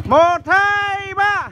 1, 2, 3.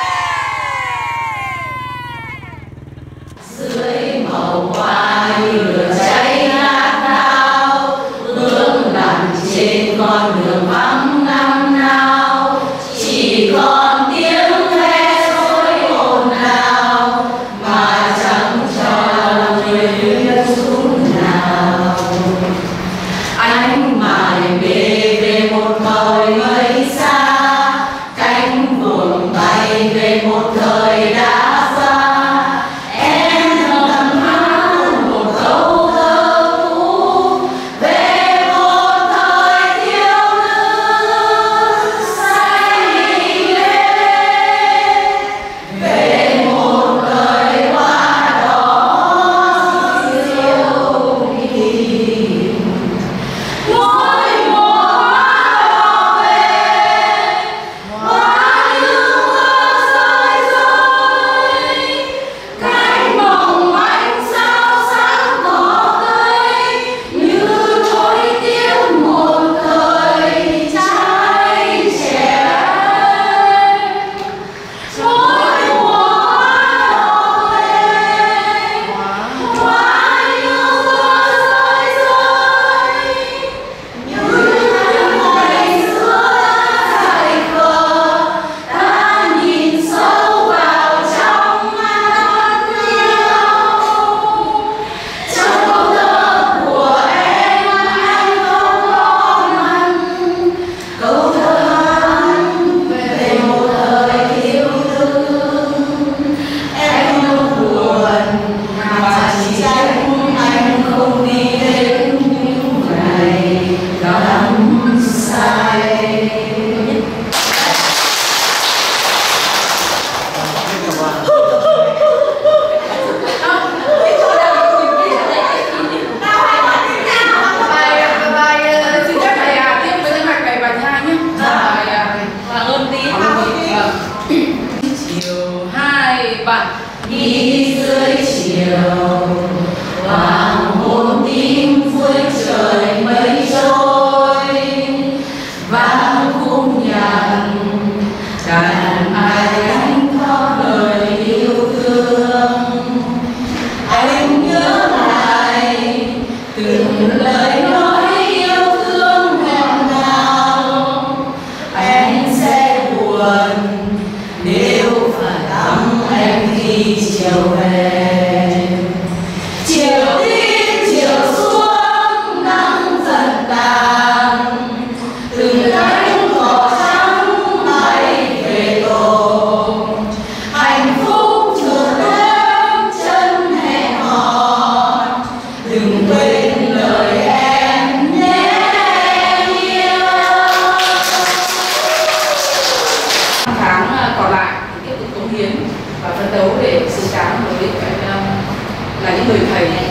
Dưới màu hoa như lửa cháy ngát ngao, bước lặn trên con đường vắng năm nào, chỉ còn tiếng ve sôi ồn ào mà chẳng cho lòng người biết chút nào. Ánh mải về về một thời mây xa, cánh buồm bay về một thời đã qua. Em thầm hát một câu thơ cũ về một thời thiếu nữ say mê, về một đời hoa đỏ diệu kỳ. Mỗi mùa hoa đỏ về, hoa như mưa rơi rơi, cánh mộng ánh sao sáng tỏ tươi như nối tiếp một thời trai trẻ. Mỗi mùa hoa đỏ về, hoa như mưa rơi rơi, như ngày xưa dạy cờ, ta nhìn sâu vào trong mắt nhau. Trong câu thơ của em anh không có mặn, câu thơ anh về một thời thiếu nữ. Em không buồn mà chỉ trách anh không đi đến những ngày đắm say. Chiều hai bạn đi dưới chiều, hoàng hôn tím cuối trời mây trôi, vang khung nhạc đàn ai anh có lời yêu thương. Anh nhớ lại từng lời nói yêu thương hẹn nào, anh sẽ buồn nếu phải thăm em khi chiều về. Chiều đi chiều xuống nắng dần tàn, từng cánh cỏ trắng bay về tổ. Hạnh phúc chờ đêm chân hẹn hò, đừng quên lời em nhé em yêu. Tháng còn lại tiếp tục cống hiến và phấn đấu để xứng đáng với là những người thầy